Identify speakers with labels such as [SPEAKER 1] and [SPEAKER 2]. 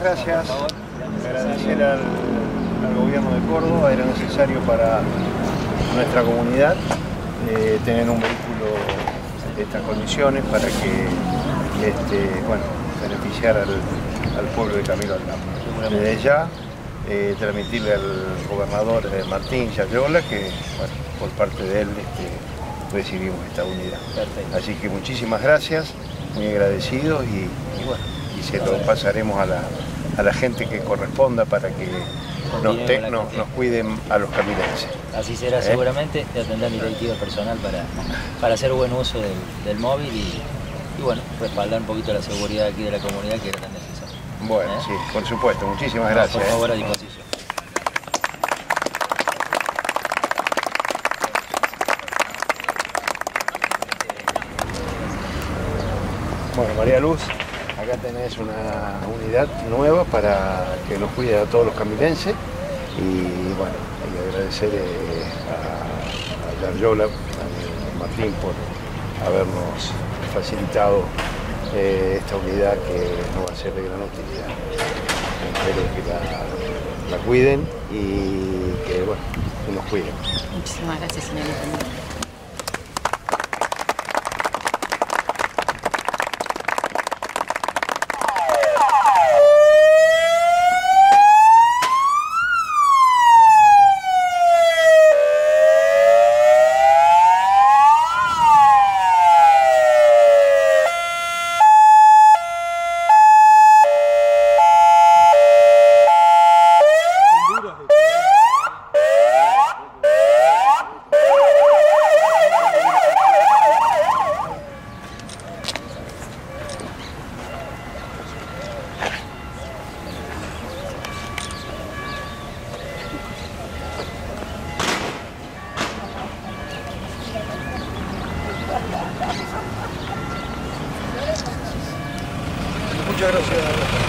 [SPEAKER 1] gracias. Agradecer al gobierno de Córdoba. Era necesario para nuestra comunidad tener un vehículo de estas condiciones para que beneficiar al pueblo de Camilo Aldama. Desde ya transmitirle al gobernador Martín Yayola que por parte de él recibimos esta unidad. Perfecto. Así que muchísimas gracias, muy agradecidos y se lo pasaremos a la gente que corresponda para que nos cuiden a los camilenses.
[SPEAKER 2] Así será seguramente, ya tendrá mi directiva personal para hacer buen uso del móvil y bueno, respaldar un poquito la seguridad aquí de la comunidad que era tan necesaria.
[SPEAKER 1] Bueno, sí, por supuesto, muchísimas gracias.
[SPEAKER 2] Por favor, a disposición.
[SPEAKER 1] Bueno, María Luz, acá tenés una unidad nueva para que nos cuide a todos los camilenses y bueno, hay que agradecer a Yayola, a Martín por habernos facilitado esta unidad que nos va a ser de gran utilidad. Espero que la cuiden y que nos cuiden.
[SPEAKER 3] Muchísimas gracias, señor intendente.
[SPEAKER 1] Muchas gracias.